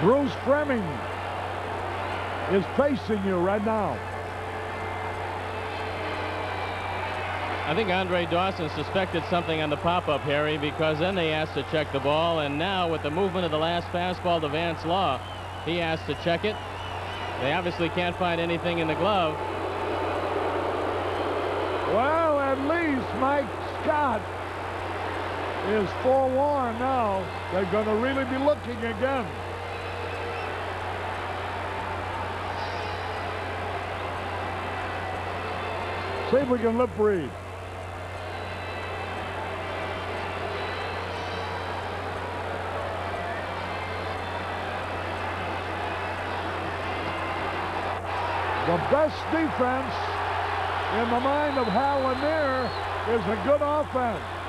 Bruce Fleming is facing you right now. I think Andre Dawson suspected something on the pop-up, Harry, because then they asked to check the ball, and now with the movement of the last fastball to Vance Law, he asked to check it. They obviously can't find anything in the glove. Well, at least Mike Scott is forewarned now. They're going to really be looking again. See if we can lip read. The best defense in the mind of Hal Lanier is a good offense.